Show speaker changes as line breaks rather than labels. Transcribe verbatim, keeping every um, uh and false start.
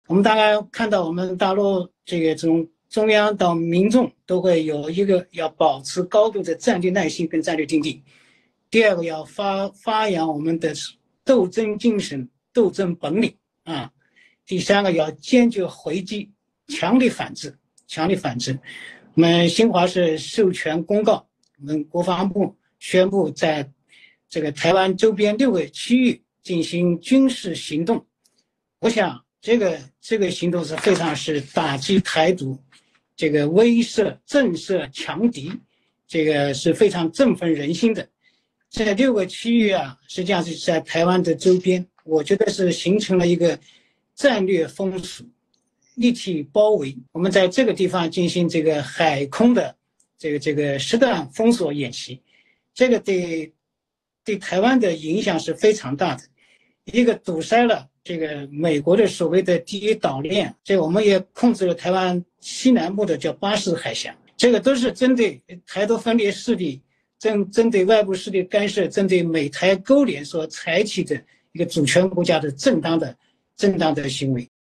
我们大概看到我们大陆这个从中央到民众都会有一个要保持高度的战略耐心跟战略定力。第二个要发发扬我们的斗争精神、斗争本领啊。第三个要坚决回击，强力反制，强力反制。我们新华社授权公告，我们国防部宣布在这个台湾周边六个区域进行军事行动。我想这个这个行动是非常是打击台独，这个威慑震慑强敌，这个是非常振奋人心的。这六个区域啊，实际上是在台湾的周边，我觉得是形成了一个战略封锁，立体包围。我们在这个地方进行这个海空的这个这个实弹封锁演习，这个对对台湾的影响是非常大的。一个堵塞了这个美国的所谓的第一岛链，这个我们也控制了台湾西南部的叫巴士海峡，这个都是针对台独分裂势力针针对外部势力干涉，针对美台勾连所采取的一个主权国家的正当的正当的行为。